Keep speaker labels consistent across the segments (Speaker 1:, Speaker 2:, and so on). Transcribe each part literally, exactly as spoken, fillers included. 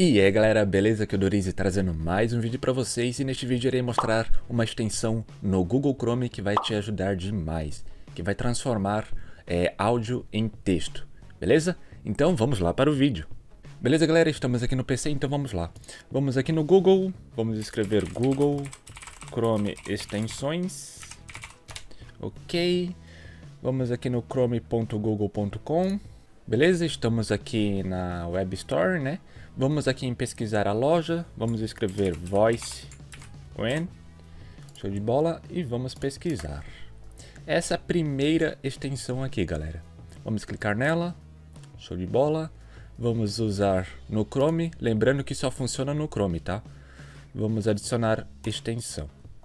Speaker 1: E aí galera, beleza? Aqui é o Dorize trazendo mais um vídeo para vocês e neste vídeo irei mostrar uma extensão no Google Chrome que vai te ajudar demais, que vai transformar é, áudio em texto, beleza? Então vamos lá para o vídeo. Beleza galera, estamos aqui no P C, então vamos lá. Vamos aqui no Google, vamos escrever Google Chrome extensões, ok. Vamos aqui no chrome ponto google ponto com. Beleza, estamos aqui na Web Store, né? Vamos aqui em pesquisar a loja, vamos escrever Voice When, show de bola, e vamos pesquisar. Essa primeira extensão aqui, galera. Vamos clicar nela, show de bola. Vamos usar no Chrome, lembrando que só funciona no Chrome, tá? Vamos adicionar extensão.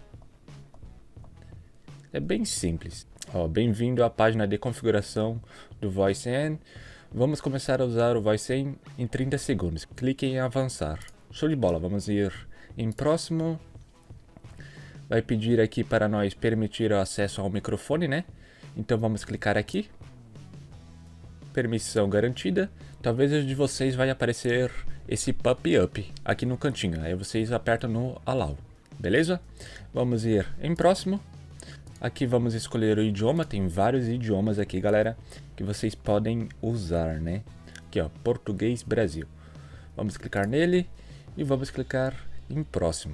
Speaker 1: É bem simples. Ó, bem-vindo à página de configuração do VoiceN. Vamos começar a usar o VoiceN em trinta segundos. Clique em avançar. Show de bola. Vamos ir em próximo. Vai pedir aqui para nós permitir o acesso ao microfone, né? Então vamos clicar aqui. Permissão garantida. Talvez os de vocês vai aparecer esse pop-up aqui no cantinho. Aí vocês apertam no Allow. Beleza? Vamos ir em próximo. Aqui vamos escolher o idioma, tem vários idiomas aqui, galera, que vocês podem usar, né? Aqui, ó, Português Brasil. Vamos clicar nele e vamos clicar em próximo.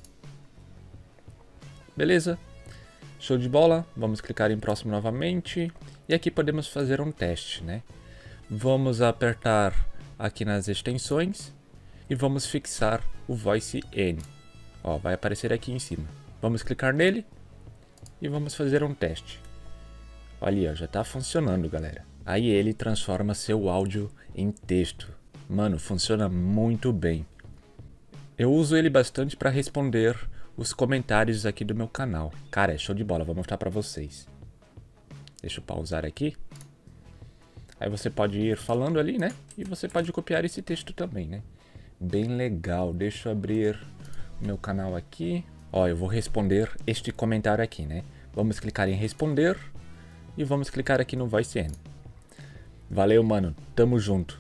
Speaker 1: Beleza? Show de bola. Vamos clicar em próximo novamente. E aqui podemos fazer um teste, né? Vamos apertar aqui nas extensões e vamos fixar o VoiceN. Ó, vai aparecer aqui em cima. Vamos clicar nele. E vamos fazer um teste. Olha, já tá funcionando, galera. Aí ele transforma seu áudio em texto. Mano, funciona muito bem. Eu uso ele bastante para responder os comentários aqui do meu canal. Cara, é show de bola, vou mostrar para vocês. Deixa eu pausar aqui. Aí você pode ir falando ali, né? E você pode copiar esse texto também, né? Bem legal. Deixa eu abrir o meu canal aqui. Ó, eu vou responder este comentário aqui, né? Vamos clicar em responder e vamos clicar aqui no VoiceN. Valeu, mano. Tamo junto.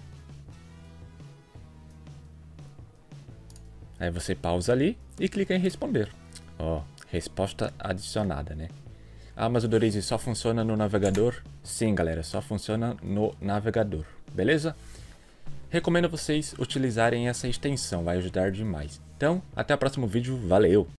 Speaker 1: Aí você pausa ali e clica em responder. Ó, resposta adicionada, né? Ah, mas o Dorize só funciona no navegador? Sim, galera, só funciona no navegador. Beleza? Recomendo vocês utilizarem essa extensão, vai ajudar demais. Então, até o próximo vídeo. Valeu!